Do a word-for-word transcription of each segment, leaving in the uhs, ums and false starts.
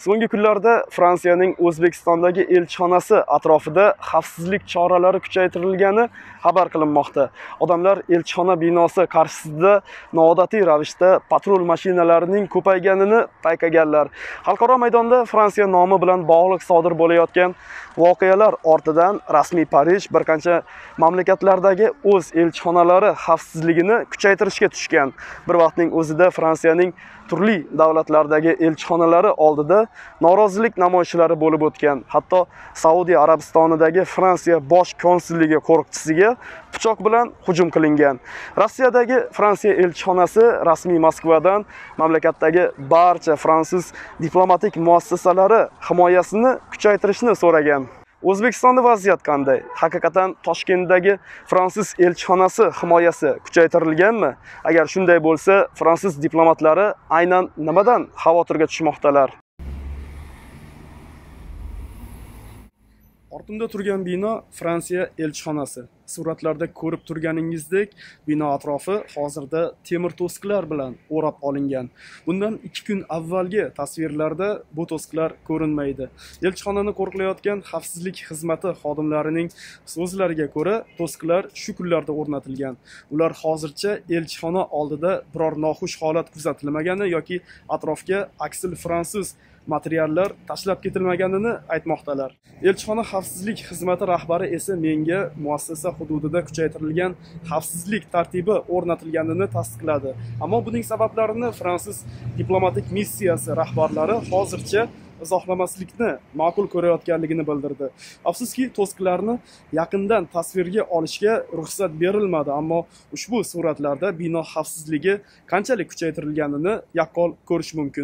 So'nggi kunlarda Fransiyaning O'zbekistondagi elchixonasi atrofida xavfsizlik choralari kuchaytirilgani xabar qilinmoqda. Odamlar elchixona binosi qarshisida noodatiy ravishda patrul mashinalarining ko'payganini payqaganlar. Xalqaro maydonda Fransiya nomi bilan bog'liq sodir bo'layotgan voqealar ortidan rasmiy Parij bir qancha mamlakatlardagi o'z elchixonalari xavfsizligini kuchaytirishga tushgan. Bir vaqtning o'zida Fransiyaning turli davlatlardagi elchixonalari oldida norozilik namoyishlari bo'lib o'tgan. Hatto Saudiya Arabistonidagi Fransiya bosh konsulligi qo'riqchisiga pichoq bilan hujum qilingan. Rossiyadagi Fransiya elchixonasi rasmiy Moskvadan mamlakatdagi barcha fransuz diplomatik muassasalari himoyasini kuchaytirishni so'ragan. O'zbekistonda vaziyat qanday? Haqiqatan Toshkentdagi fransuz elchixonasi himoyasi kuchaytirilganmi? Agar shunday bo'lsa, fransuz diplomatlari aynan nimadan xavotirga tushmoqdalar? Ortimda turgan bino Fransiya elchixonasi. Suratlarda ko'rib turganingizdek, bino atrofi hozirda temir to'siqlar bilan o'rab olingan. Bundan ikki kun avvalgi tasvirlarda bu to'siqlar ko'rinmaydi. Elchixonani qo'riqlayotgan xavfsizlik xizmati xodimlarining so'zlariga ko'ra, to'siqlar shu kunlarda o'rnatilgan. Ular hozircha elchixona oldida biror noxush holat kuzatilmagani yoki atrofga aksil fransuz materiallar tashlab ketilmaganini aytmoqdalar. Elchixona xavfsizlik xizmati rahbari esa menga muassasa hududida kuchaytirilgan xavfsizlik tartibi o'rnatilganini tasdiqladi. Ammo buning sabablarini fransuz diplomatik missiyasi rahbarlari hozircha izohlamaslikni ma'qul ko'rayotganligini bildirdi. Afsuski, to'siqlarni yaqindan tasvirga olishga ruxsat berilmadi, ammo ushbu suratlarda bino xavfsizligi qanchalik kuchaytirilganini yaqqol ko'rish mumkin.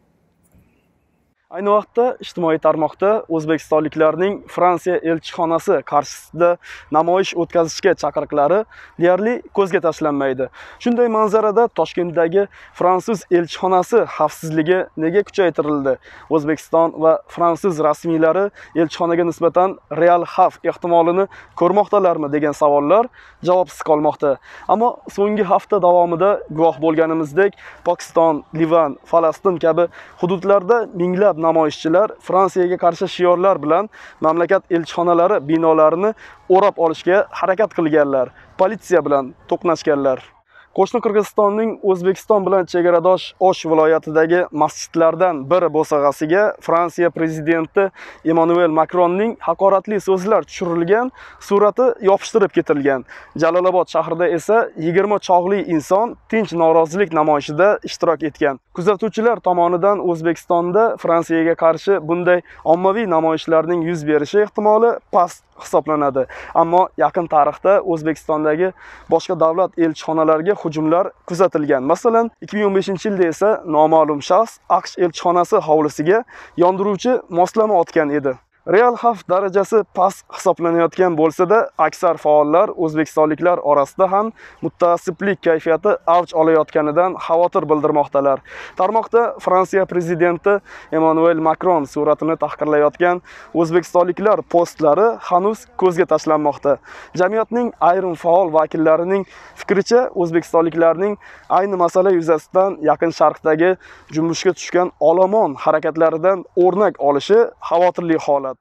Ayni vaqtda ijtimoiy tarmoqda o'zbekistonliklarning Fransiya elchixonasi qarshisida namoyish o'tkazishga chaqiriqlari deyarli ko'zga tashlanmaydi. Shunday manzarada Toshkentdagi fransuz elchixonasi xavfsizligi nega kuchaytirildi? O'zbekiston va fransuz rasmiylari elchixonaga nisbatan real xavf ehtimolini ko'rmoqdalarmi degan savollar javobsiz qolmoqda. Ammo so'nggi hafta davomida guvoh bo'lganimizdek, Pokiston, Livan, Falastin kabi hududlarda minglab namoyishchilar Fransiyaga qarshi shiorlar bilan mamlakat elchixonalari binolarini o'rab olishga harakat qilganlar, politsiya bilan to'qnashganlar. Qo'shni Qirg'izistonning O'zbekiston bilan chegaradosh Osh viloyatidagi masjidlardan biri bo'sag'asiga Fransiya prezidenti Emmanuel Macronning haqoratli so'zlar tushirilgan surati yopishtirib ketilgan. Jalolobod shahrida esa yigirma chog'li inson tinch norozilik namoyishida ishtirok etgan. Kuzatuvchilar tomonidan O'zbekistonda Fransiyaga qarshi bunday ommaviy namoyishlarning yuz berishi ehtimoli past hisoblanadi. Ammo yaqin tarixda O'zbekistondagi boshqa davlat elchixonalariga hujumlar kuzatilgan. Masalan, ikki ming o'n beshinchi yilda esa noma'lum shaxs AQSh elchixonasi hovlisiga yondiruvchi moslama otgan edi. Real xavf darajasi past hisoblanayotgan bo'lsa-da, aksar faollar o'zbekistonliklar orasida ham muttaassiblik kayfiyati avj olayotganidan xavotir bildirmoqdalar. Tarmoqda Fransiya prezidenti Emmanuel Macron suratini tahqirlayotgan o'zbekistonliklar postlari hanuz ko'zga tashlanmoqda. Jamiyatning ayrim faol vakillarining fikricha, o'zbekistonliklarning ayni masala yuzasidan Yaqin Sharqdagi junbushga tushgan olomon harakatlaridan o'rnak olishi xavotirli holat.